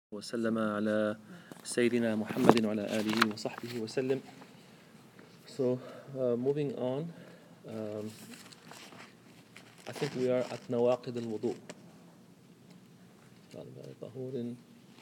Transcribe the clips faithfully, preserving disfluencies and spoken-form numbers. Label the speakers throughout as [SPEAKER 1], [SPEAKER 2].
[SPEAKER 1] وسلم على سيدنا محمد وعلى آله وصحبه وسلم. So uh, moving on, um, I think we are at نواقض الوضوء. طهور.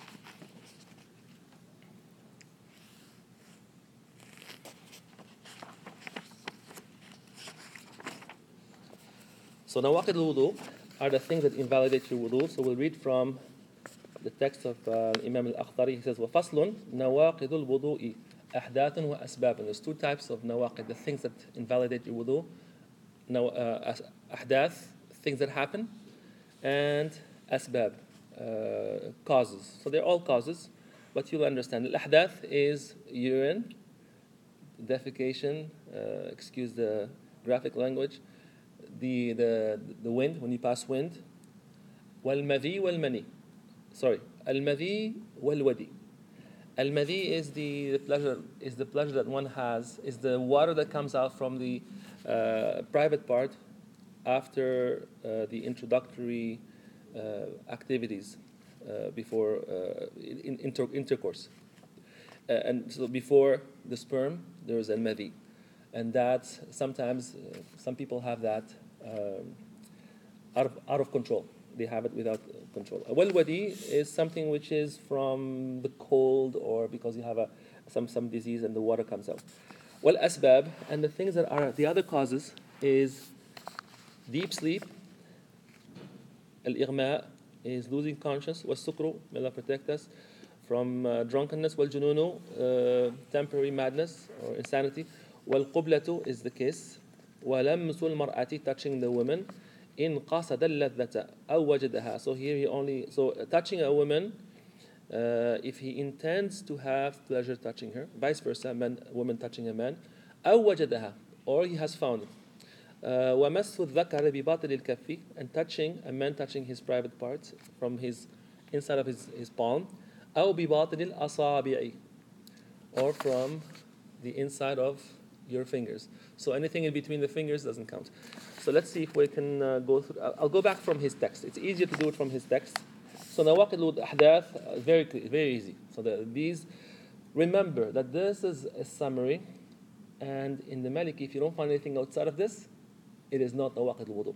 [SPEAKER 1] So نواقض الوضوء are the things that invalidate your wudu. So we'll read from the text of uh, Imam al-Akhdari. He says, وَفَصْلٌ نَوَاقِدُ الْوُضُوءِ أَحْدَاثٌ وَأَسْبَابٌ. There's two types of nawaqid, the things that invalidate your wudu. Now, uh, ahdath, things that happen, and asbab, uh, causes. So they're all causes, but you'll understand. Al-ahdath is urine, defecation, uh, excuse the graphic language, the, the, the wind, when you pass wind, wal-madhi wal-mani. Sorry, al-madhi wal-wadi. Al-madhi is the, the pleasure is the pleasure that one has, is the water that comes out from the uh, private part after uh, the introductory uh, activities uh, before uh, in, inter- intercourse. Uh, and so before the sperm, there is al-madhi. And that sometimes, uh, some people have that um, out of, out of control. They have it without control. A wal-wadi is something which is from the cold or because you have a, some, some disease and the water comes out. Wal-asbab, and the things that are the other causes is deep sleep. Al-ighma is losing conscience. Was-sukru, may Allah protect us from uh, drunkenness. Wal-jununu, uh, temporary madness or insanity. Wal-qublatu is the kiss. Wa-lamsul mar'ati, touching the woman. In qasada al-ladhata aw wajadaha. So here he only, so touching a woman, uh, if he intends to have pleasure touching her, vice versa, man, woman touching a man, aw wajadaha, or he has found it. وَمَسُّ الذَّكَرِ بِبَاطِلِ الْكَفِّ, and touching, a man touching his private parts from his, inside of his, his palm, أو بِبَاطِلِ الْأَصَابِعِ, or from the inside of your fingers. So anything in between the fingers doesn't count. So let's see if we can uh, go through. I'll go back from his text. It's easier to do it from his text. So nawaqid al-ahdath, very very easy. So the, these, remember that this is a summary, and in the Maliki, if you don't find anything outside of this, it is not nawaqid al-wudu.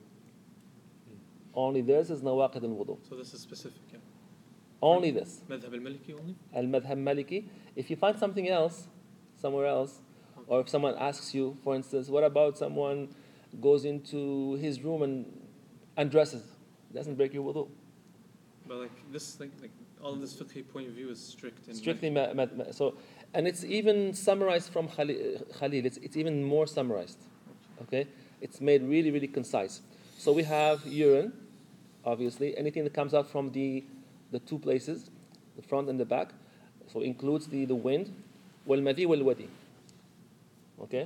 [SPEAKER 1] Only this is nawaqid al-wudu.
[SPEAKER 2] So this is specific, yeah?
[SPEAKER 1] Only this.
[SPEAKER 2] Madhab al-Maliki only?
[SPEAKER 1] Al-madhab Maliki. If you find something else, somewhere else, or if someone asks you, for instance, what about someone goes into his room and undresses? It doesn't break your wudu.
[SPEAKER 2] But like this, like, like all of this fiqhi point of view is strict. In
[SPEAKER 1] Strictly, ma- ma- ma- so, and it's even summarized from Khalil. Khalil. It's, it's even more summarized. Okay, it's made really, really concise. So we have urine, obviously, anything that comes out from the the two places, the front and the back. So includes the the wind, wal madhi wal wadi. Okay.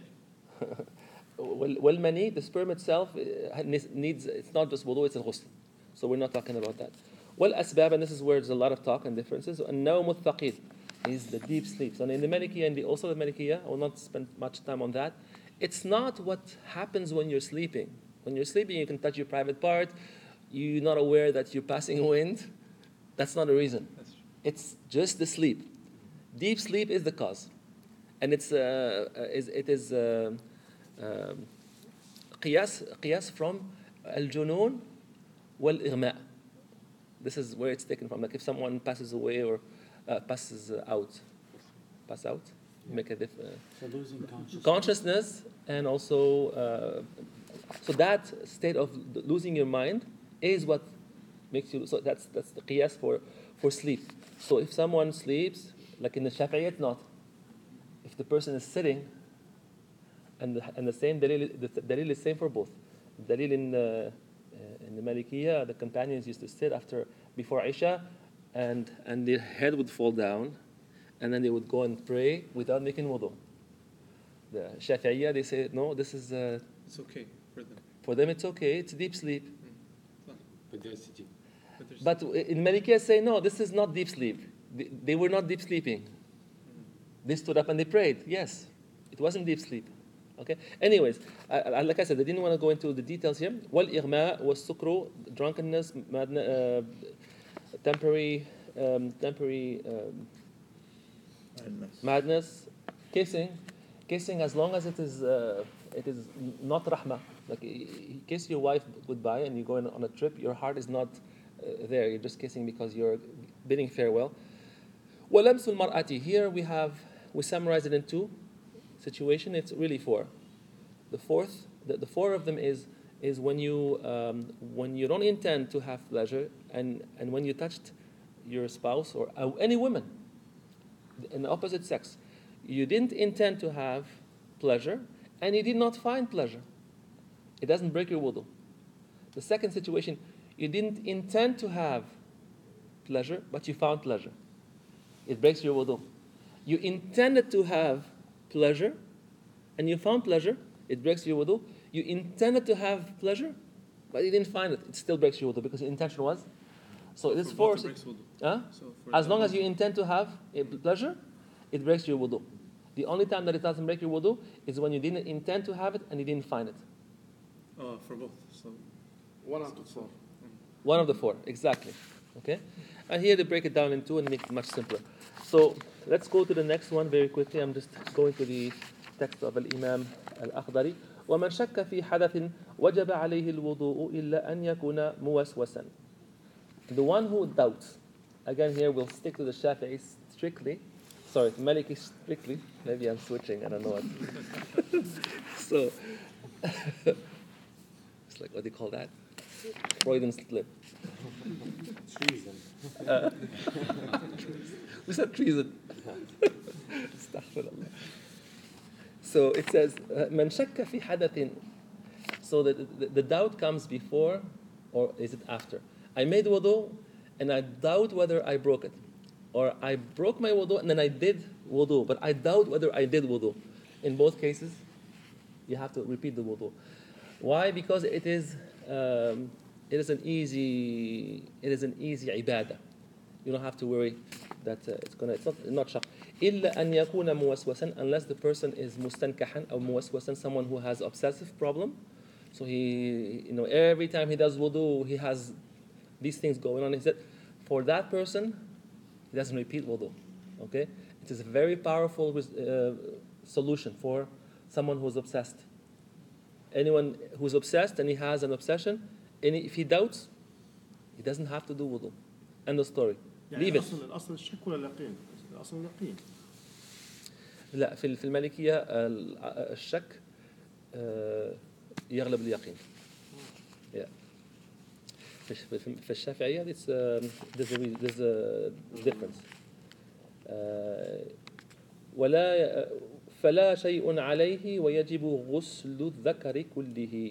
[SPEAKER 1] Well, mani, the sperm itself needs, it's not just wudu, it's al-ghusl. So we're not talking about that. Well, asbab, and this is where there's a lot of talk and differences. النوم الثقيل is the deep sleep. So in the Malikiya and the, also the Malikiya, I will not spend much time on that. It's not what happens when you're sleeping. When you're sleeping, you can touch your private part. You're not aware that you're passing wind. That's not a reason. It's just the sleep. Deep sleep is the cause. And it's, uh, is, it is... Uh, Um, قياس قياس from الجنون والإغماء. This is where it's taken from. Like if someone passes away or uh, passes out, pass out, yeah. Make a diff- uh,
[SPEAKER 3] so losing consciousness.
[SPEAKER 1] consciousness, and also uh, so that state of losing your mind is what makes you. So that's that's the qiyas for for sleep. So if someone sleeps, like in the Shafi'iyat, not if the person is sitting. And the, and the same dalil, the dalil is same for both. Dalil in the uh, in the Malikiya, the companions used to sit after before Isha, and and their head would fall down, and then they would go and pray without making wudu. The Shafi'iyya, they say no, this is uh,
[SPEAKER 2] it's okay for them.
[SPEAKER 1] For them, it's okay. It's deep sleep.
[SPEAKER 2] Mm.
[SPEAKER 3] But they're sitting.
[SPEAKER 1] But, but in Malikiya, say no, this is not deep sleep. They, they were not deep sleeping. Mm. They stood up and they prayed. Yes, it wasn't deep sleep. Okay. Anyways, uh, like I said, I didn't want to go into the details here. Wal irma was sukru, drunkenness, madness, uh, temporary um, temporary um, madness, kissing, kissing as long as it is uh, it is not rahmah. Like you kiss your wife goodbye and you go on a trip, your heart is not uh, there. You're just kissing because you're bidding farewell. وَلَمْسُ الْمَرْأَةِ. Here we have we summarize it in two situations. It's really four. The fourth, the, the four of them is is when you um, when you don't intend to have pleasure and and when you touched your spouse or uh, any woman in the opposite sex, you didn't intend to have pleasure and you did not find pleasure. It doesn't break your wudu. The second situation, you didn't intend to have pleasure, but you found pleasure. It breaks your wudu. You intended to have pleasure and you found pleasure, it breaks your wudu. You intended to have pleasure, but you didn't find it. It still breaks your wudu because the intention was. So it is
[SPEAKER 2] For
[SPEAKER 1] four.
[SPEAKER 2] both it breaks wudu.
[SPEAKER 1] Huh?
[SPEAKER 2] So for
[SPEAKER 1] As long as
[SPEAKER 2] example-
[SPEAKER 1] you intend to have a pleasure, it breaks your wudu. The only time that it doesn't break your wudu is when you didn't intend to have it and you didn't find it.
[SPEAKER 2] Oh, for both. So
[SPEAKER 3] One out of four.
[SPEAKER 1] One of the four, exactly. Okay? And here they break it down in two and make it much simpler. So let's go to the next one very quickly. I'm just going to the text of Al-Imam Al-Akhdari. وَمَنْ شَكَّ فِي حَدَثٍ وَجَبَ عَلَيْهِ الْوُضُوءُ إِلَّا أَنْ يَكُونَ مُوَسْوَسًا. The one who doubts, again here we'll stick to the Shafi'i strictly, sorry, Maliki strictly, maybe I'm switching, I don't know what. So, it's like, what do you call that? Freudian slip.
[SPEAKER 3] Treason.
[SPEAKER 1] Uh, we said treason. Astaghfirullah. So it says, "Man shakka fi hadathin." So the, the, the doubt comes before, or is it after? I made wudu, and I doubt whether I broke it, or I broke my wudu and then I did wudu, but I doubt whether I did wudu. In both cases, you have to repeat the wudu. Why? Because it is um, it is an easy it is an easy ibadah. You don't have to worry that uh, it's gonna it's not not shaq. إلا أن يكون موسوسا, unless the person is mustankahan or موسوسا, someone who has obsessive problem. So he, you know, every time he does wudu, he has these things going on. He said, for that person, he doesn't repeat wudu. Okay, it is a very powerful uh, solution for someone who's obsessed. Anyone who's obsessed and he has an obsession, and if he doubts, he doesn't have to do wudu. End of story.
[SPEAKER 4] يعني
[SPEAKER 1] Leave it.
[SPEAKER 4] الأصل الأصل الشك ولا اليقين؟ الأصل اليقين.
[SPEAKER 1] لا في في المالكية ال- الشك آه، يغلب اليقين. Yeah. في في- في الشافعية it's, um, there's a re- there's a difference. آه، ولا فلا شيء عليه ويجب غسل الذكر كله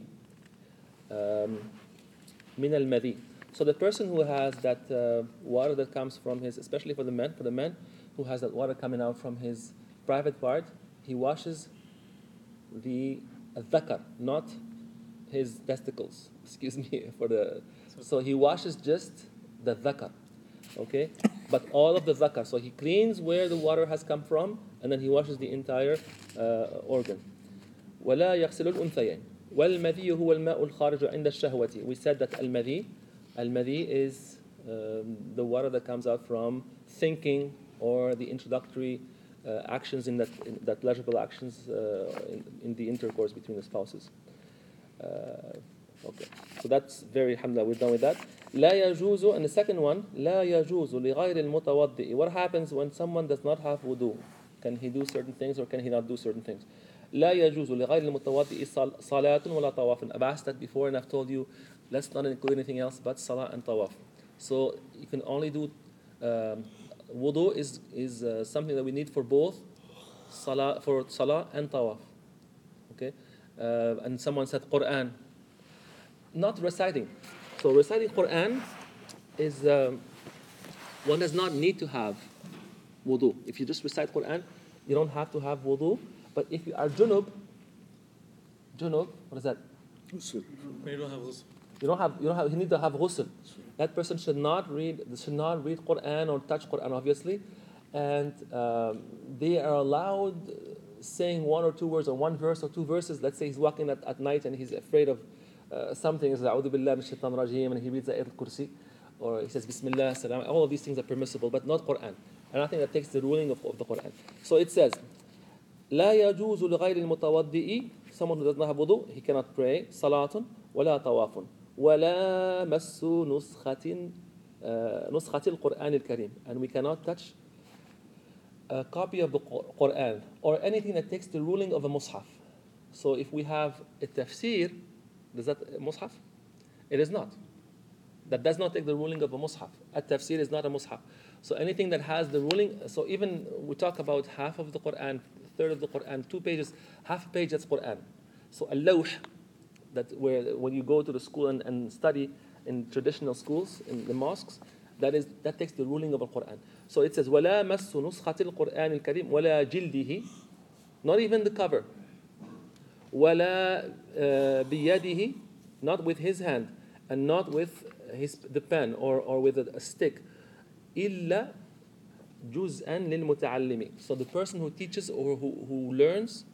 [SPEAKER 1] um, من المذي. So the person who has that uh, water that comes from his, especially for the men, for the man who has that water coming out from his private part, he washes the dhakar, not his testicles. Excuse me for the. So he washes just the dhakar, okay? But all of the dhakar. So he cleans where the water has come from, and then he washes the entire uh, organ. ولا يغسل الأنثيين. والمذي هو الماء الخارج عند الشهوة. We said that المذي, المذي is um, the water that comes out from thinking or the introductory uh, actions in that in that pleasurable actions uh, in, in the intercourse between the spouses. Uh, okay, so that's very alhamdulillah, we're done with that. لا يجوز, and the second one, لا يجوز لغير المتوضئ. What happens when someone does not have wudu? Can he do certain things or can he not do certain things? لا يجوز لغير المتوضئ صلاة ولا طواف. I've asked that before and I've told you, let's not include anything else but salah and tawaf. So you can only do um, wudu is is uh, something that we need for both salah for salah and tawaf. Okay, uh, and someone said Quran, not reciting. So reciting Quran is um, one does not need to have wudu. If you just recite Quran, you don't have to have wudu. But if you are junub, junub, what is that?
[SPEAKER 2] When you don't have ghusl.
[SPEAKER 1] You don't have, you don't have, you need to have ghusl. That person should not read, should not read Quran or touch Quran, obviously. And um, they are allowed saying one or two words or one verse or two verses. Let's say he's walking at, at night and he's afraid of uh, something. He's like, "A'udhu billahi minash shaitanir rajeem," and he reads the Ayatul Kursi. or he says Bismillah, Salam, all of these things are permissible, but not Quran. And I think that takes the ruling of, of the Quran. So it says, لا يجوز لغير المتوضئ, someone who does not have wudu, he cannot pray, صلاة ولا طواف ولا مس نسخة نسخة القرآن الكريم, and we cannot touch a copy of the Quran or anything that takes the ruling of a mushaf. So if we have a tafsir, does that a mushaf? It is not. That does not take the ruling of a mushaf. A tafsir is not a mushaf. So anything that has the ruling, so even we talk about half of the Quran, third of the Quran, two pages, half a page, that's Quran. So a lawh, that where when you go to the school and, and study in traditional schools, in the mosques, that is that takes the ruling of the Quran. So it says, وَلَا مَسُّ نُسْخَةِ الْقُرْآنِ الْكَرِيمِ وَلَا جِلْدِهِ, not even the cover. وَلَا uh, بِيَدِهِ, not with his hand, and not with his the pen or, or with a, a stick. إِلَّا جُزْءًا لِلْمُتَعَلِّمِ. So the person who teaches or who, who learns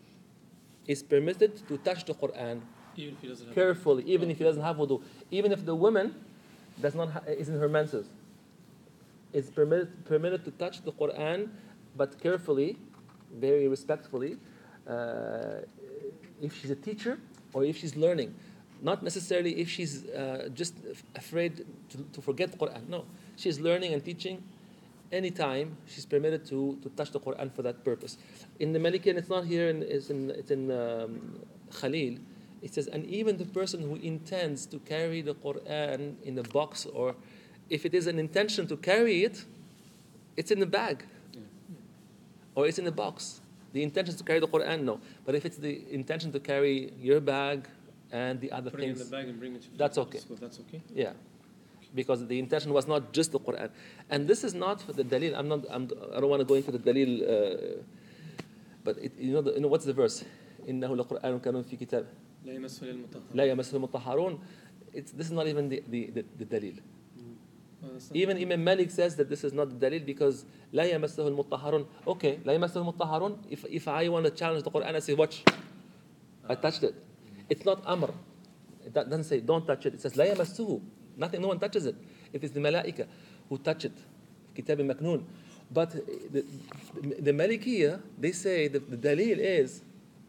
[SPEAKER 1] is permitted to touch the Quran
[SPEAKER 2] Even if he doesn't have
[SPEAKER 1] carefully, even if he doesn't have wudu. Even if the woman does not ha- is in her menses, it's permitted, permitted to touch the Quran, but carefully, very respectfully, uh, if she's a teacher or if she's learning. Not necessarily if she's uh, just f- afraid to, to forget the Quran. No, she's learning and teaching. Anytime she's permitted to, to touch the Quran for that purpose. In the Malikian, it's not here, in, it's in, it's in um, Khalil. It says, and even the person who intends to carry the Quran in a box, or if it is an intention to carry it, it's in the bag.
[SPEAKER 2] Yeah.
[SPEAKER 1] Or it's in the box. The intention is to carry the Quran, no. But if it's the intention to carry your bag and the other
[SPEAKER 2] putting it in
[SPEAKER 1] things,
[SPEAKER 2] the bag and bringing it to
[SPEAKER 1] that's
[SPEAKER 2] the
[SPEAKER 1] okay.
[SPEAKER 2] school, that's okay.
[SPEAKER 1] yeah. Because the intention was not just the Quran. And this is not for the dalil. I'm not, I'm, I don't want to go into the dalil, uh, but it, you, know the, you know what's the verse? إِنَّهُ لَقُرْآنٌ كَرِيمٌ فِي كِتَابٍ
[SPEAKER 2] لا يمسه للمطهر.
[SPEAKER 1] لا يمسه المطهرون. It's, this is not even the, the, the, the dalil.
[SPEAKER 2] Oh, that's not-
[SPEAKER 1] Even Imam Malik says that this is not the dalil because لا يمسه المطهرون. Okay, لا يمسه المطهرون. If, if I want to challenge the Quran, I say, watch. I touched it. It's not amr. It doesn't say don't touch it. It says لا يمسه. Nothing, no one touches it. It is the malaika who touch it. Kitab al-Maknoon. But the, the, the Malikiyya, they say the, the dalil is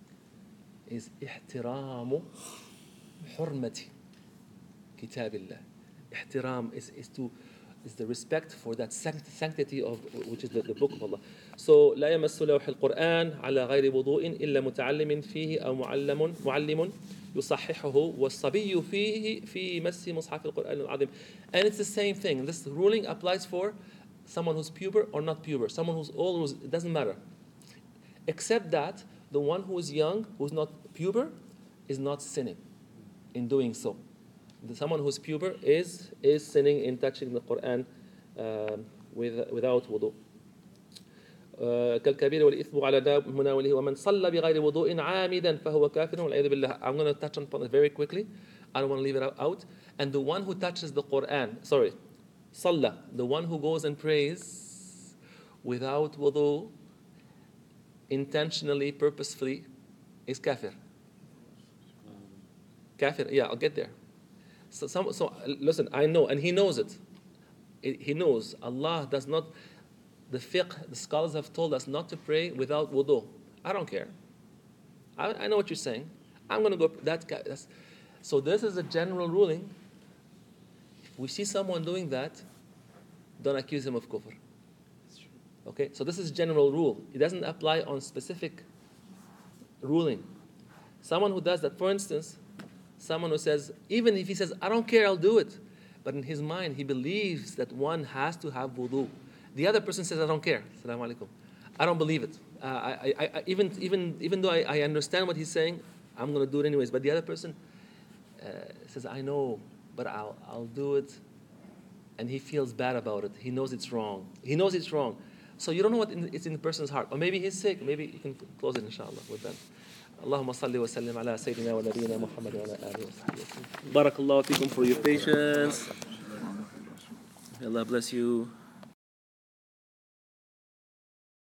[SPEAKER 1] is احترام حرمة كتاب الله. Ihtiram is, is to is the respect for that sanct- sanctity of which is the, the book of Allah. So لا يمس لوح القرآن على غير وضوء إلا متعلم فيه أو معلم معلم يصححه والصبي فيه في مس مصحف القرآن العظيم. And it's the same thing. This ruling applies for someone who's puber or not puber, someone who's old, who's, it doesn't matter. Except that the one who is young, who's not puber, is not sinning in doing so. The, someone who's puber is is sinning in touching the Quran uh, with, without wudu. كالكبير والإثم على مناوله ومن صلى بغير وضوء عامدا فهو كافر والعياذ بالله. I'm going to touch on it very quickly. I don't want to leave it out. And the one who touches the Quran, sorry, صلى, the one who goes and prays without wudu, intentionally, purposefully, is kafir. Kafir, yeah, I'll get there. So, some, so listen, I know, and he knows it. It- He knows Allah does not. The fiqh, the scholars have told us not to pray without wudu. I don't care. I, I know what you're saying. I'm going to go that guy. That's, so this is a general ruling. If we see someone doing that, don't accuse him of kufr. Okay, so this is general rule. It doesn't apply on specific ruling. Someone who does that, for instance, someone who says, even if he says, I don't care, I'll do it, but in his mind he believes that one has to have wudu. The other person says, I don't care. Assalamu alaikum. I don't believe it. Uh, I, I, I, even, even, even though I, I understand what he's saying, I'm going to do it anyways. But the other person uh, says, I know, but I'll, I'll do it. And he feels bad about it. He knows it's wrong. He knows it's wrong. So you don't know what in, it's in the person's heart. Or maybe he's sick. Maybe you can close it, inshallah, with that. اللهم صل وسلم على سيدنا ونبينا محمد وعلى آله وصحبه وسلم. بارك الله فيكم for your patience. May Allah bless you.